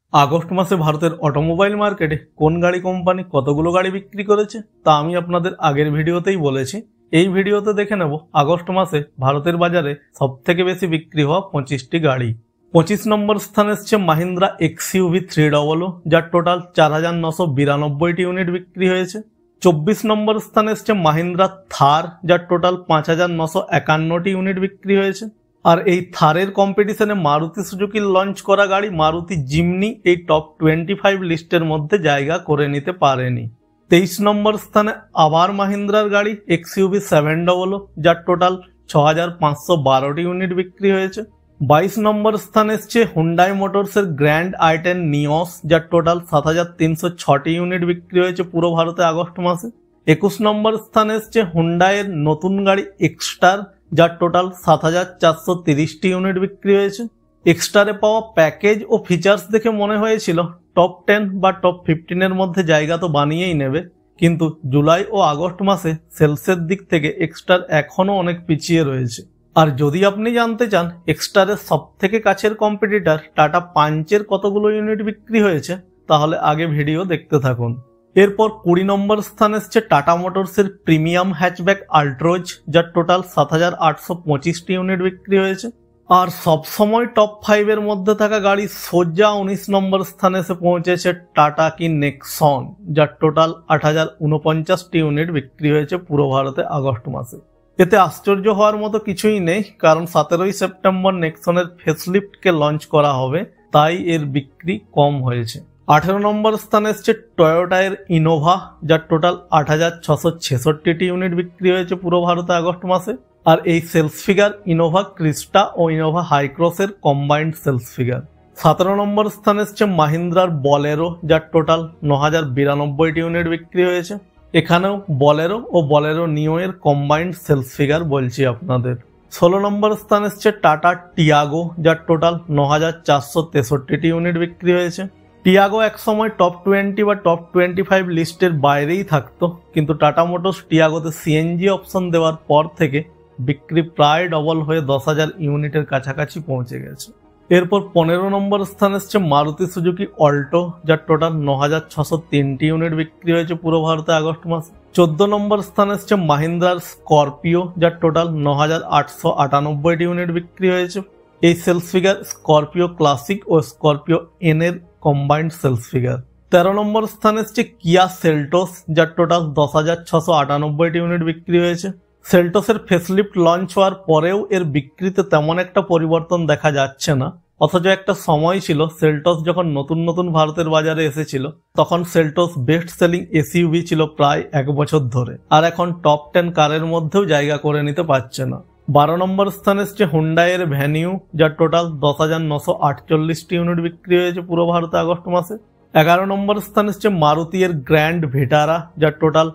August মাসে ভারতের automobile মার্কেটে কোন গাড়ি কোম্পানি কতগুলো গাড়ি বিক্রি করেছে তা আমি আপনাদের আগের ভিডিওতেই বলেছি। এই ভিডিওতে দেখে নেব আগস্ট মাসে ভারতের বাজারে সবথেকে বেশি বিক্রি হওয়া 25টি গাড়ি। 25 নম্বর স্থানে এসছে মাহিন্দ্রা XUV 300, যার টোটাল 4992টি ইউনিট বিক্রি হয়েছে। 24 নম্বর স্থানে এসছে মাহিন্দ্রা থার, যার টোটাল 5951টি ইউনিট বিক্রি হয়েছে। আর এই থারের কম্পিটিশনে মারুতি সুজুকির লঞ্চ করা গাড়ি মারুতি জিমনি এই টপ 25 লিস্টের মধ্যে জায়গা করে নিতে পারেনি। 23 নম্বর স্থানে আবার মাহিন্দ্রার গাড়ি XUV 700, যার টোটাল 6512টি ইউনিট বিক্রি হয়েছে। 22 নম্বর স্থানে এসছে হুন্ডাই মোটরসের গ্র্যান্ড i10 নিওস, যার টোটাল 7306টি ইউনিট বিক্রি হয়েছে পুরো ভারতে আগস্ট মাসে। 21 নম্বর স্থানে এসছে হুন্ডাইয়ের নতুন গাড়ি এক্সটার, যার টোটাল 7430টি ইউনিট বিক্রি হয়েছে। এক্সটারে পাওয়া প্যাকেজ ও ফিচার্স দেখে মনে হয়েছিল টপ 10 বা টপ 15-এর মধ্যে জায়গা তো বানিয়েই নেবে, কিন্তু জুলাই ও আগস্ট মাসে সেলসের দিক থেকে এক্সটার এখনও অনেক পিছিয়ে রয়েছে। আর যদি আপনি জানতে চান এক্সটারের সব থেকে কাছের কম্পিটিটর টাটা পাঞ্চের কতগুলো ইউনিট বিক্রি হয়েছে, তাহলে আগে ভিডিও দেখতে থাকুন। এরপর 20 নম্বর স্থানে এসছে টাটা মোটরসের প্রিমিয়াম হ্যাচব্যাক আল্ট্রোজ, যার টোটাল 7825টি ইউনিট বিক্রি হয়েছে। আর সবসময় টপ 5-এর মধ্যে থাকা গাড়ি সোজা 19 নম্বর স্থানে এসে পৌঁছেছে টাটা কি নেক্সন, যার টোটাল 8049টি ইউনিট বিক্রি হয়েছে পুরো ভারতে আগস্ট মাসে। এতে আশ্চর্য হওয়ার মতো কিছুই নেই, কারণ 17ই সেপ্টেম্বর নেক্সনের ফেসলিফটকে লঞ্চ করা হবে, তাই এর বিক্রি কম হয়েছে। 18 নম্বর স্থানে এসছে টয়োটা এর ইনোভা, যার টোটাল 8666টি ইউনিট বিক্রি হয়েছে পুরো ভারতে আগস্ট মাসে। আর এই সেলস ফিগার ইনোভা ক্রিস্টা ও ইনোভা হাইক্রসের কম্বাইন্ড সেলস ফিগার। 17 নম্বর স্থানে এসছে মাহিন্দ্রার বলেরো, যার টোটাল 9092টি ইউনিট বিক্রি হয়েছে। এখানেও বলেরো ও বলেরো নিও এর কম্বাইন্ড সেলস ফিগার বলছি আপনাদের। 16 নম্বর স্থানে এসছে টাটা টিয়াগো, যার টোটাল 9463টি ইউনিট বিক্রি হয়েছে। টিয়াগো একসময় টপ 20 বা টপ 25 লিস্টের বাইরেই থাকতো, কিন্তু টাটা মোটরস টিয়াগোতে সিএনজি অপশন দেওয়ার পর থেকে বিক্রি প্রায় ডবল হয়ে 10,000 ইউনিটের কাছাকাছি পৌঁছে গেছে। এরপর 15 নম্বর স্থানে এসছে মারুতি সুজুকি অল্টো, যার টোটাল 9603টি ইউনিট বিক্রি হয়েছে পুরো ভারতে আগস্ট মাসে। 14 নম্বর স্থানে এসছে মাহিন্দ্রার স্করপিও, যার টোটাল 9898টি ইউনিট বিক্রি হয়েছে। এই সেলস ফিগার স্করপিও ক্লাসিক ও স্করপিও এন এর কম্বাইন্ড সেলস ফিগার। 13 নম্বর স্থানে এসছে কিয়া সেলটোস, যার টোটাল 10,698টি ইউনিট বিক্রি হয়েছে। সেলটোসের ফেসলিফট লঞ্চ হওয়ার পরেও এর বিক্রিতে তেমন একটা পরিবর্তন দেখা যাচ্ছে না, অথচ একটা সময় ছিল সেলটোস যখন নতুন নতুন ভারতের বাজারে এসেছিল তখন সেলটোস বেস্ট সেলিং এসইউভি ছিল প্রায় 1 বছর ধরে, আর এখন টপ 10 কারের মধ্যেও জায়গা করে নিতে পারছে না। 12 নম্বর স্থানে এসছে হুন্ডাইয়ের ভ্যানিউ, যার টোটাল 10,948টি ইউনিট বিক্রি হয়েছে পুরো ভারতে আগস্ট মাসে। 11 নম্বর স্থানে এসছে মারুতি এর গ্র্যান্ড ভিটারা, যার টোটাল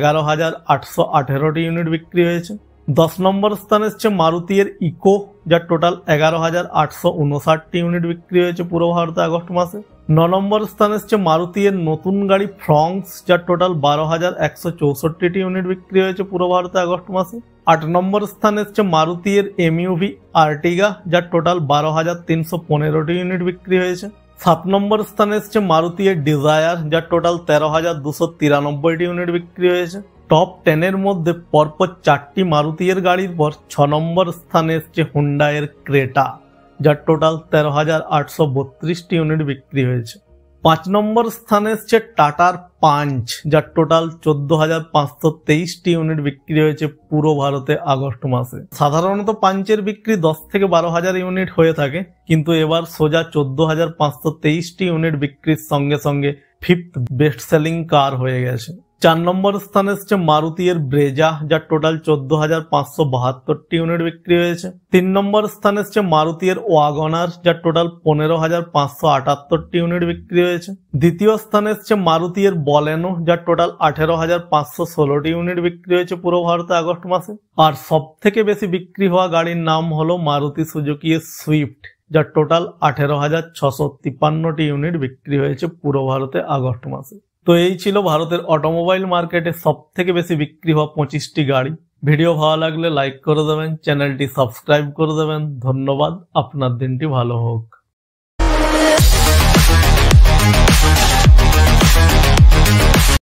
11,818টি ইউনিট বিক্রি হয়েছে। 10 নম্বর স্থানে এসছে মারুতি এর ইকো, যার টোটাল 11,859টি ইউনিট বিক্রি হয়েছে পুরো ভারতে আগস্ট মাসে। 9 নম্বর স্থানে এসছে মারুতি এর নতুন গাড়ি ফ্রংস, যার টোটাল 12,164টি ইউনিট বিক্রি হয়েছে পুরো ভারতে আগস্ট মাসে। 8 নম্বর স্থানে এসছে মারুতি এর এমইউভি আর্টিগা, যার টোটাল 12,315টি ইউনিট বিক্রি হয়েছে। 7 নম্বর স্থানে এসছে মারুতি এর ডিজায়ার, যার টোটাল 13,293টি ইউনিট বিক্রি হয়েছে। টপ 10-এর মধ্যে পরপর 4টি মারুতি এর গাড়ির পর 6 নম্বর স্থানে এসছে হুন্ডাই এর ক্রেটা, যার টোটাল 13,832টি ইউনিট বিক্রি হয়েছে। 5 নম্বর স্থানে এসছে টাটার পাঞ্চ, যার টোটাল 14,523টি ইউনিট বিক্রি হয়েছে পুরো ভারতে আগস্ট মাসে। সাধারণত পাঞ্চের বিক্রি 10 থেকে 12,000 ইউনিট হয়ে থাকে, কিন্তু এবার সোজা 14,523টি ইউনিট বিক্রির সঙ্গে সঙ্গে 5th বেস্ট সেলিং কার হয়ে গেছে। 4 নম্বর স্থানে এসছে মারুতি এর ব্রেজা, যার টোটাল 14,572টি ইউনিট বিক্রি হয়েছে। 3 নম্বর স্থানে এসছে মারুতি এর ওয়াগনার, যার টোটাল 15,578টি ইউনিট বিক্রি হয়েছে। দ্বিতীয় স্থানে এসছে মারুতি এর বলেনো, যার টোটাল 18,516টি ইউনিট বিক্রি হয়েছে পুরো ভারতে আগস্ট মাসে। আর সব থেকে বেশি বিক্রি হওয়া গাড়ির নাম হলো মারুতি সুজুকি এর সুইফট, যার টোটাল 18,653টি ইউনিট বিক্রি হয়েছে পুরো ভারতে আগস্ট মাসে। তো এই ছিল ভারতের অটোমোবাইল মার্কেটে সব থেকে বেশি বিক্রি হওয়া 25টি গাড়ি। ভিডিও ভালো লাগলে লাইক করে দেবেন, চ্যানেলটি সাবস্ক্রাইব করে দেবেন। ধন্যবাদ, আপনার দিনটি ভালো হোক।